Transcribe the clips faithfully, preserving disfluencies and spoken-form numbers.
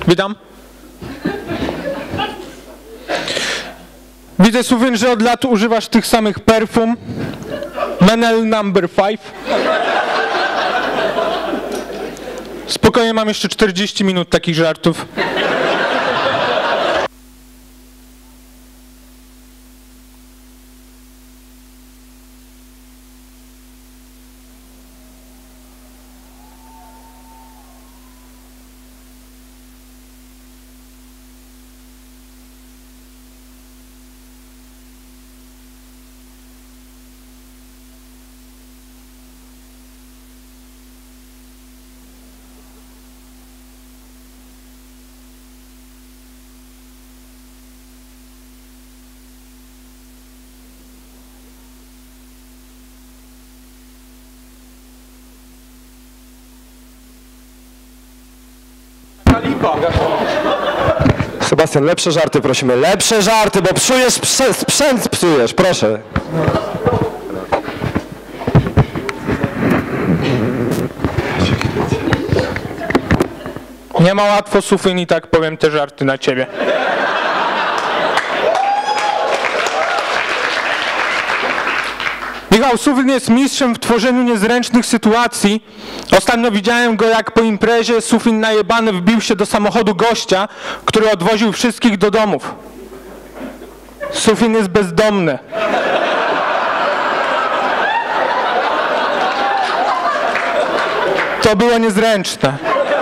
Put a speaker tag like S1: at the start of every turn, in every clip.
S1: Witam. Widzę, Sufin, że od lat używasz tych samych perfum. Menel number five. Spokojnie, mam jeszcze czterdzieści minut takich żartów.
S2: Sebastian, lepsze żarty prosimy, lepsze żarty, bo psujesz sprzęt, psujesz, proszę.
S1: Nie ma łatwo, Sufin, i tak powiem te żarty na ciebie. Michał, Sufin jest mistrzem w tworzeniu niezręcznych sytuacji. Ostatnio widziałem go, jak po imprezie Sufin najebany wbił się do samochodu gościa, który odwoził wszystkich do domów. Sufin jest bezdomny. To było niezręczne.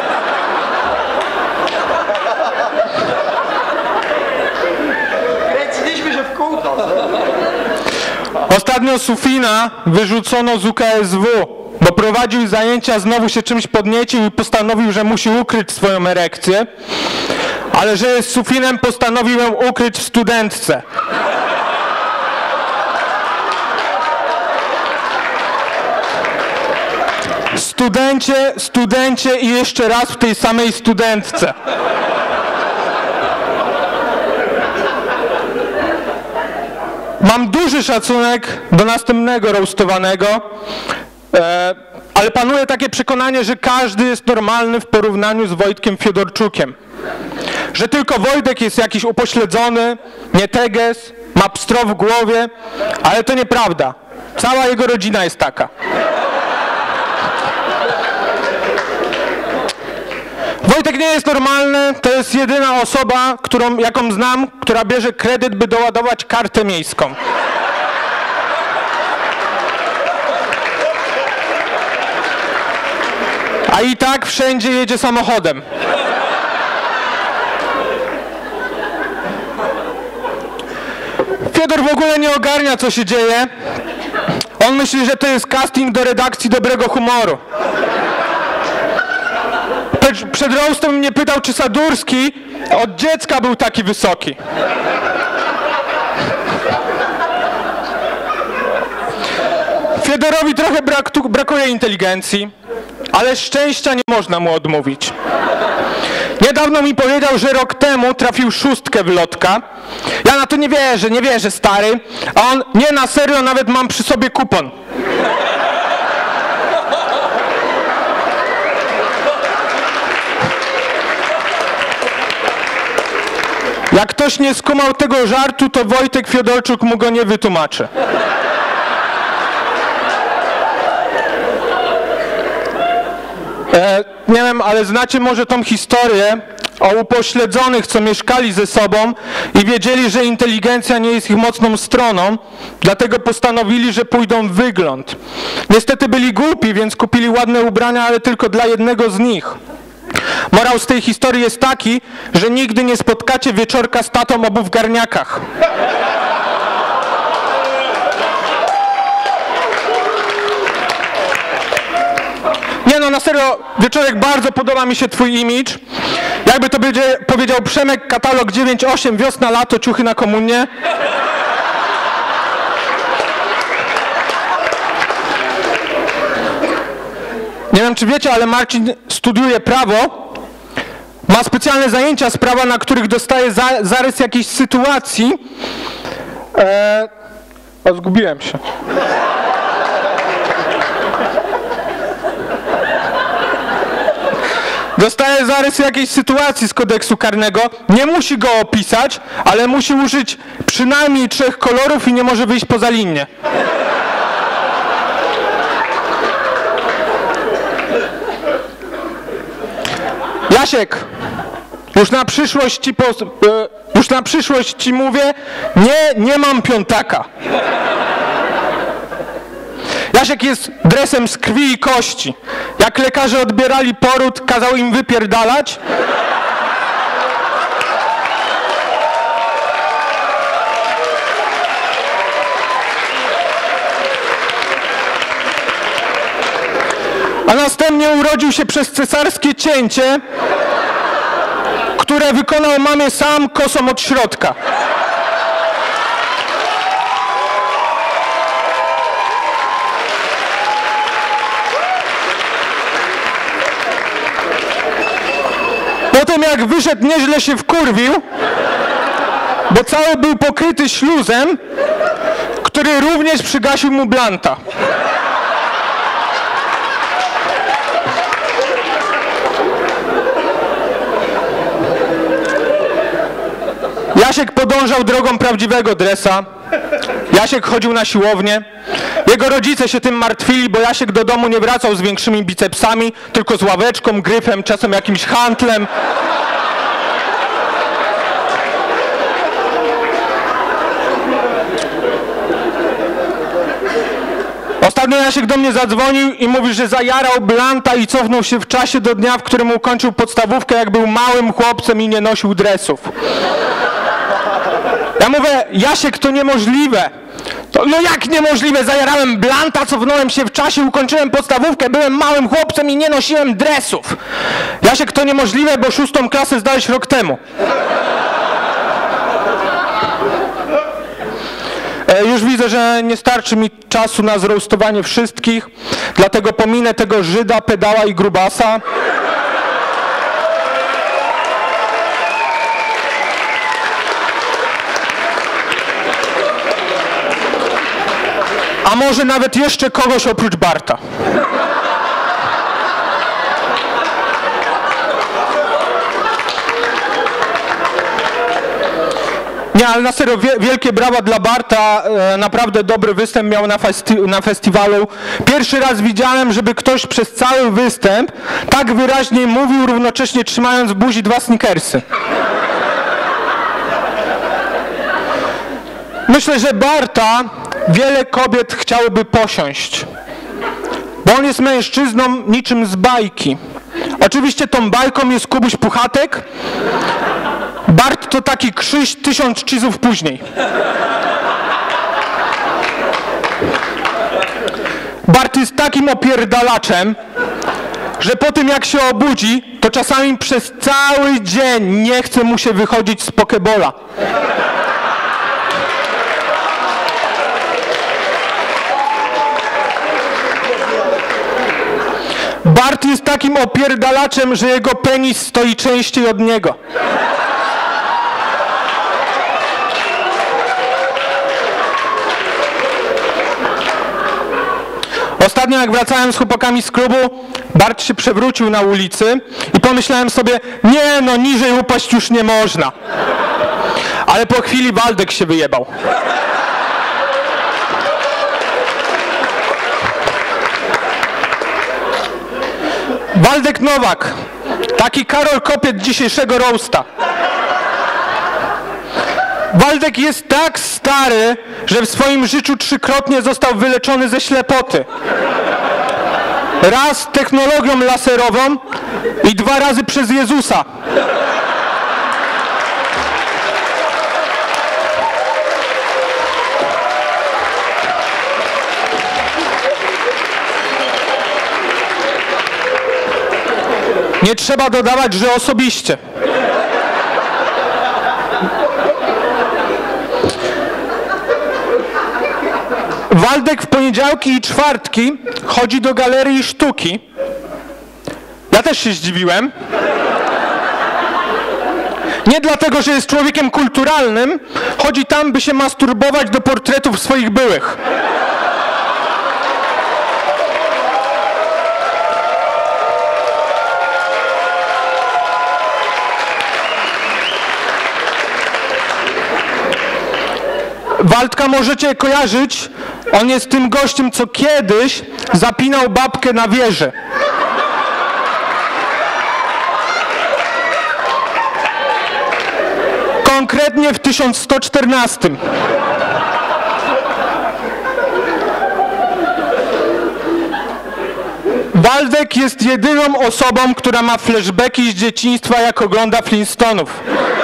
S3: Kręciliśmy się w kółko.
S1: Ostatnio Sufina wyrzucono z U K S W, bo prowadził zajęcia, znowu się czymś podniecił i postanowił, że musi ukryć swoją erekcję, ale że jest Sufinem, postanowił ją ukryć w studentce. Studencie, studencie i jeszcze raz w tej samej studentce. Mam duży szacunek do następnego roastowanego, e, ale panuje takie przekonanie, że każdy jest normalny w porównaniu z Wojtkiem Fiodorczukiem. Że tylko Wojtek jest jakiś upośledzony, nie teges, ma pstro w głowie, ale to nieprawda. Cała jego rodzina jest taka. Wojtek nie jest normalny, to jest jedyna osoba, którą, jaką znam, która bierze kredyt, by doładować kartę miejską. A i tak wszędzie jedzie samochodem. Fiodor w ogóle nie ogarnia, co się dzieje. On myśli, że to jest casting do redakcji Dobrego Humoru. Przed roastem mnie pytał, czy Sadurski od dziecka był taki wysoki. Fiodorowi trochę brak, tu, brakuje inteligencji, ale szczęścia nie można mu odmówić. Niedawno mi powiedział, że rok temu trafił szóstkę w lotka. Ja na to nie wierzę, nie wierzę, stary. A on, nie, na serio, nawet mam przy sobie kupon. Jak ktoś nie skumał tego żartu, to Wojtek Fiodorczuk mu go nie wytłumaczy. E, nie wiem, ale znacie może tą historię o upośledzonych, co mieszkali ze sobą i wiedzieli, że inteligencja nie jest ich mocną stroną, dlatego postanowili, że pójdą w wygląd. Niestety byli głupi, więc kupili ładne ubrania, ale tylko dla jednego z nich. Morał z tej historii jest taki, że nigdy nie spotkacie wieczorka z tatą obu w garniakach. Nie no, na serio, Wieczorek, bardzo podoba mi się twój imidż. Jakby to będzie, powiedział Przemek, katalog dziewięć osiem, wiosna, lato, ciuchy na komunię. Nie wiem, czy wiecie, ale Marcin studiuje prawo. Ma specjalne zajęcia z prawa, na których dostaje za, zarys jakiejś sytuacji. Eee, o, zgubiłem się. dostaje zarys jakiejś sytuacji z kodeksu karnego, nie musi go opisać, ale musi użyć przynajmniej trzech kolorów i nie może wyjść poza linię. Jasiek, już na przyszłość ci, pos- e, już na przyszłość ci mówię, nie, nie mam piątaka. Jasiek jest dresem z krwi i kości. Jak lekarze odbierali poród, kazał im wypierdalać. A następnie urodził się przez cesarskie cięcie, które wykonał mamie sam kosą od środka. Potem jak wyszedł, nieźle się wkurwił, bo cały był pokryty śluzem, który również przygasił mu blanta. Jasiek podążał drogą prawdziwego dresa. Jasiek chodził na siłownię. Jego rodzice się tym martwili, bo Jasiek do domu nie wracał z większymi bicepsami, tylko z ławeczką, gryfem, czasem jakimś hantlem. Ostatnio Jasiek do mnie zadzwonił i mówi, że zajarał blanta i cofnął się w czasie do dnia, w którym ukończył podstawówkę, jak był małym chłopcem i nie nosił dresów. Ja mówię, Jasiek, to niemożliwe. To, no jak niemożliwe? Zajarałem blanta, cofnąłem się w czasie, ukończyłem podstawówkę, byłem małym chłopcem i nie nosiłem dresów. Jasiek, to niemożliwe, bo szóstą klasę zdałeś rok temu. E, już widzę, że nie starczy mi czasu na zroastowanie wszystkich, dlatego pominę tego Żyda, pedała i grubasa. A może nawet jeszcze kogoś oprócz Barta. Nie, ale na serio, wielkie brawa dla Barta, e, naprawdę dobry występ miał na, festi- na festiwalu. Pierwszy raz widziałem, żeby ktoś przez cały występ tak wyraźnie mówił, równocześnie trzymając w buzi dwa snickersy. Myślę, że Barta wiele kobiet chciałyby posiąść, bo on jest mężczyzną niczym z bajki. Oczywiście tą bajką jest Kubuś Puchatek. Bart to taki Krzyś tysiąc cheese'ów później. Bart jest takim opierdalaczem, że po tym jak się obudzi, to czasami przez cały dzień nie chce mu się wychodzić z pokebola. Bart jest takim opierdalaczem, że jego penis stoi częściej od niego. Ostatnio jak wracałem z chłopakami z klubu, Bart się przewrócił na ulicy i pomyślałem sobie, nie no, niżej upaść już nie można. Ale po chwili Waldek się wyjebał. Waldek Nowak, taki Karol Kopiec dzisiejszego roasta. Waldek jest tak stary, że w swoim życiu trzykrotnie został wyleczony ze ślepoty. Raz technologią laserową i dwa razy przez Jezusa. Nie trzeba dodawać, że osobiście. Waldek w poniedziałki i czwartki chodzi do galerii sztuki. Ja też się zdziwiłem. Nie dlatego, że jest człowiekiem kulturalnym, chodzi tam, by się masturbować do portretów swoich byłych. Waldka możecie kojarzyć, on jest tym gościem, co kiedyś zapinał babkę na wieży. Konkretnie w tysiąc sto czternastym. Waldek jest jedyną osobą, która ma flashbacki z dzieciństwa, jak ogląda Flintstonów.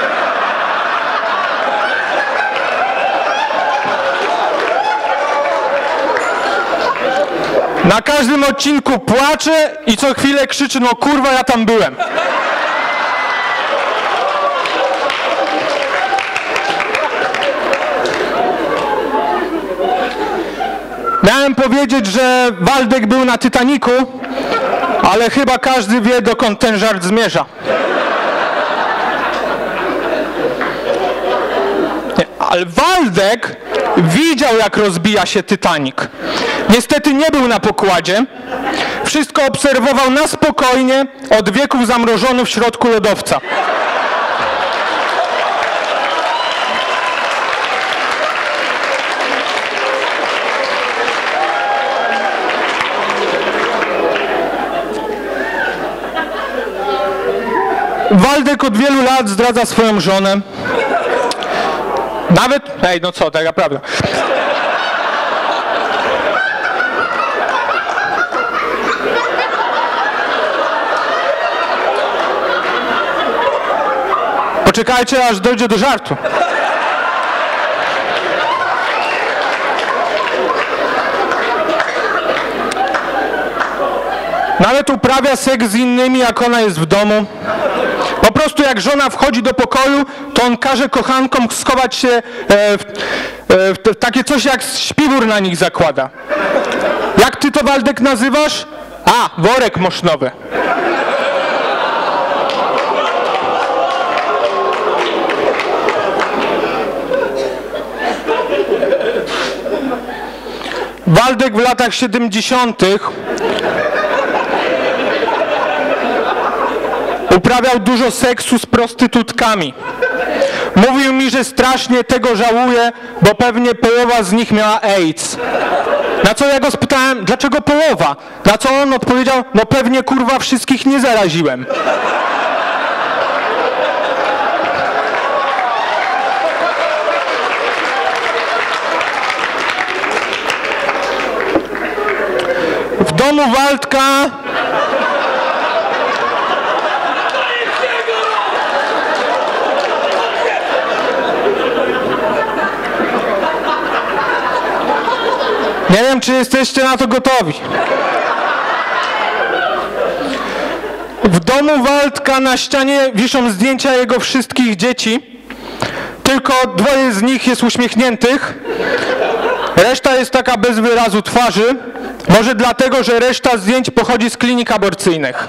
S1: Na każdym odcinku płacze i co chwilę krzyczy, no kurwa, ja tam byłem. Miałem powiedzieć, że Waldek był na Titanicu, ale chyba każdy wie, dokąd ten żart zmierza. Nie, ale Waldek widział, jak rozbija się Titanic. Niestety nie był na pokładzie. Wszystko obserwował na spokojnie, od wieków zamrożony w środku lodowca. Waldek od wielu lat zdradza swoją żonę. Nawet... Ej, no co, taka prawda. Poczekajcie, aż dojdzie do żartu. Nawet uprawia seks z innymi, jak ona jest w domu. Po prostu jak żona wchodzi do pokoju, to on każe kochankom schować się e, w, e, w takie coś jak śpiwór na nich zakłada. Jak ty to, Waldek, nazywasz? A, worek mosznowy. Waldek w latach siedemdziesiątych uprawiał dużo seksu z prostytutkami. Mówił mi, że strasznie tego żałuje, bo pewnie połowa z nich miała AIDS. Na co ja go spytałem, dlaczego połowa? Na co on odpowiedział, no pewnie kurwa wszystkich nie zaraziłem. W domu Waldka nie wiem, czy jesteście na to gotowi. W domu Waldka na ścianie wiszą zdjęcia jego wszystkich dzieci. Tylko dwoje z nich jest uśmiechniętych. Reszta jest taka bez wyrazu twarzy. Może dlatego, że reszta zdjęć pochodzi z klinik aborcyjnych.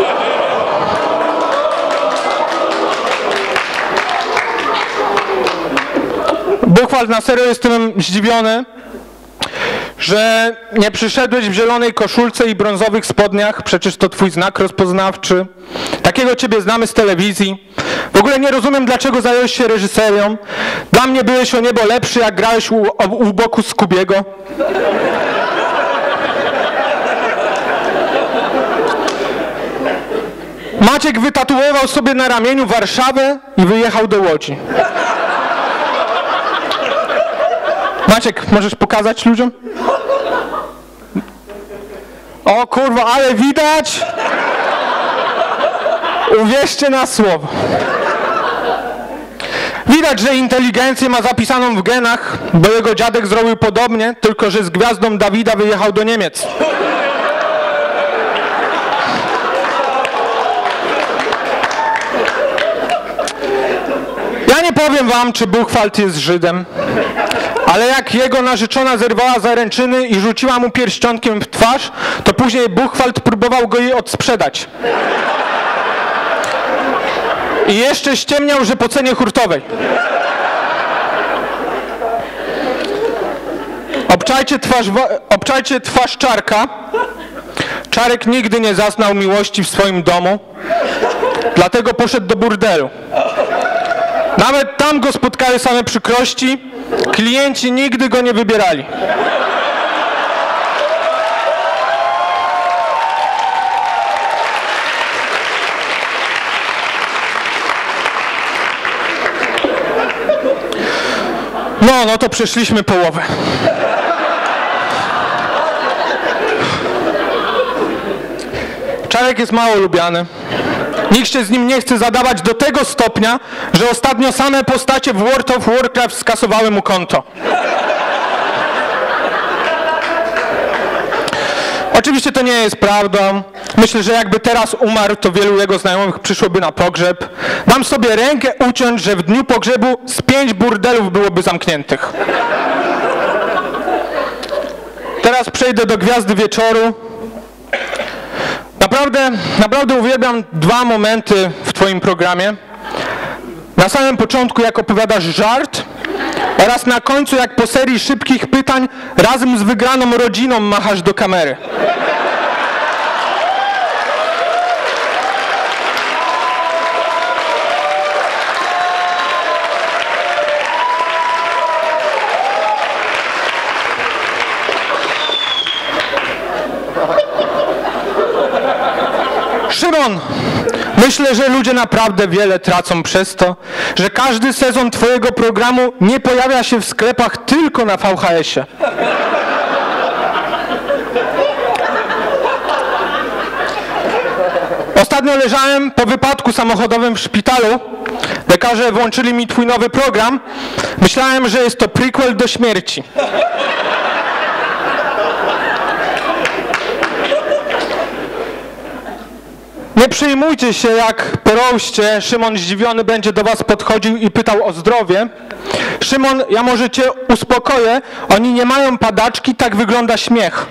S1: Buchwald, na serio jestem zdziwiony, że nie przyszedłeś w zielonej koszulce i brązowych spodniach, przecież to twój znak rozpoznawczy. Takiego ciebie znamy z telewizji. W ogóle nie rozumiem, dlaczego zająłeś się reżyserią. Dla mnie byłeś o niebo lepszy, jak grałeś u, u boku Scoobiego. Maciek wytatuował sobie na ramieniu Warszawę i wyjechał do Łodzi. Maciek, możesz pokazać ludziom? O kurwa, ale widać! Uwierzcie na słowo. Widać, że inteligencję ma zapisaną w genach, bo jego dziadek zrobił podobnie, tylko że z gwiazdą Dawida wyjechał do Niemiec. Ja nie powiem wam, czy Buchwald jest Żydem, ale jak jego narzeczona zerwała zaręczyny i rzuciła mu pierścionkiem w twarz, to później Buchwald próbował go jej odsprzedać. I jeszcze ściemniał, że po cenie hurtowej. Obczajcie twarz, obczajcie twarz Czarka. Czarek nigdy nie zaznał miłości w swoim domu, dlatego poszedł do burdelu. Nawet tam go spotkały same przykrości, Klienci nigdy go nie wybierali. No, no to przeszliśmy połowę. Czarek jest mało lubiany. Nikt się z nim nie chce zadawać do tego stopnia, że ostatnio same postacie w World of Warcraft skasowały mu konto. Oczywiście to nie jest prawdą. Myślę, że jakby teraz umarł, to wielu jego znajomych przyszłoby na pogrzeb. Dam sobie rękę uciąć, że w dniu pogrzebu z pięć burdelów byłoby zamkniętych. Teraz przejdę do gwiazdy wieczoru. Naprawdę, naprawdę uwielbiam dwa momenty w twoim programie. Na samym początku, jak opowiadasz żart, oraz na końcu, jak po serii szybkich pytań razem z wygraną rodziną machasz do kamery. Szymon, myślę, że ludzie naprawdę wiele tracą przez to, że każdy sezon twojego programu nie pojawia się w sklepach tylko na V H S-ie. Ostatnio leżałem po wypadku samochodowym w szpitalu. Lekarze włączyli mi twój nowy program. Myślałem, że jest to prequel do śmierci. Nie przejmujcie się, jak po roście Szymon zdziwiony będzie do was podchodził i pytał o zdrowie. Szymon, ja może cię uspokoję, oni nie mają padaczki, tak wygląda śmiech.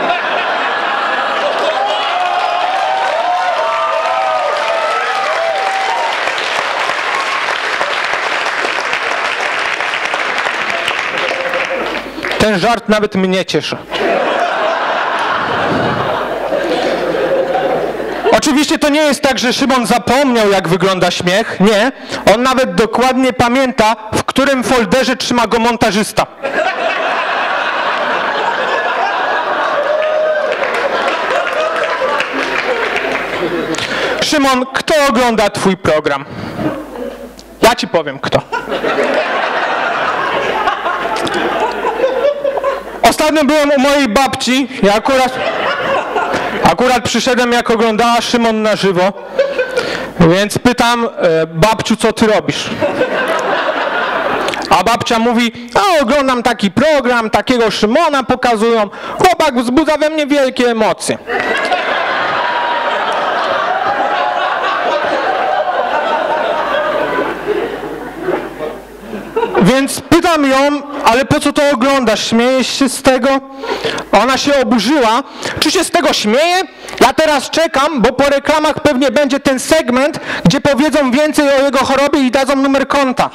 S1: Ten żart nawet mnie cieszy. Oczywiście to nie jest tak, że Szymon zapomniał, jak wygląda śmiech. Nie. On nawet dokładnie pamięta, w którym folderze trzyma go montażysta. Szymon, kto ogląda twój program? Ja ci powiem, kto. Ostatnio byłem u mojej babci i akurat... Akurat przyszedłem, jak oglądała Szymon na żywo, więc pytam, e, babciu, co ty robisz? A babcia mówi, a oglądam taki program, takiego Szymona pokazują, chłopak wzbudza we mnie wielkie emocje. Więc pytam ją, ale po co to oglądasz? Śmiejesz się z tego? Ona się oburzyła. Czy się z tego śmieje? Ja teraz czekam, bo po reklamach pewnie będzie ten segment, gdzie powiedzą więcej o jego chorobie i dadzą numer konta.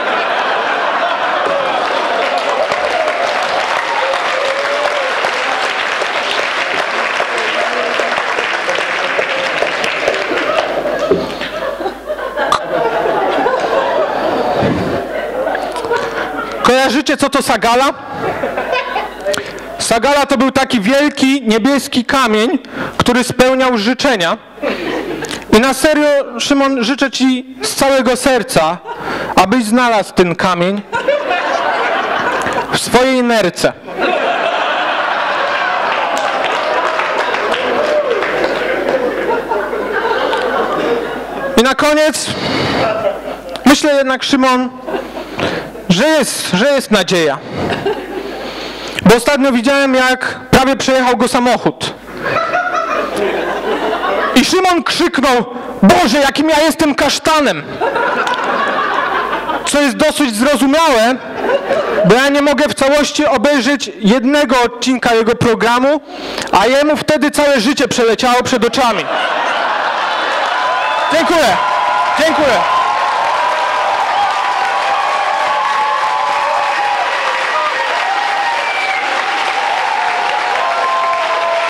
S1: Kojarzycie, co to Sagala? Sagala to był taki wielki, niebieski kamień, który spełniał życzenia. I na serio, Szymon, życzę ci z całego serca, abyś znalazł ten kamień w swojej nerce. I na koniec, myślę jednak, Szymon, że jest, że jest nadzieja. Bo ostatnio widziałem, jak prawie przejechał go samochód. I Szymon krzyknął, Boże, jakim ja jestem kasztanem! Co jest dosyć zrozumiałe, bo ja nie mogę w całości obejrzeć jednego odcinka jego programu, a jemu wtedy całe życie przeleciało przed oczami. Dziękuję. Dziękuję.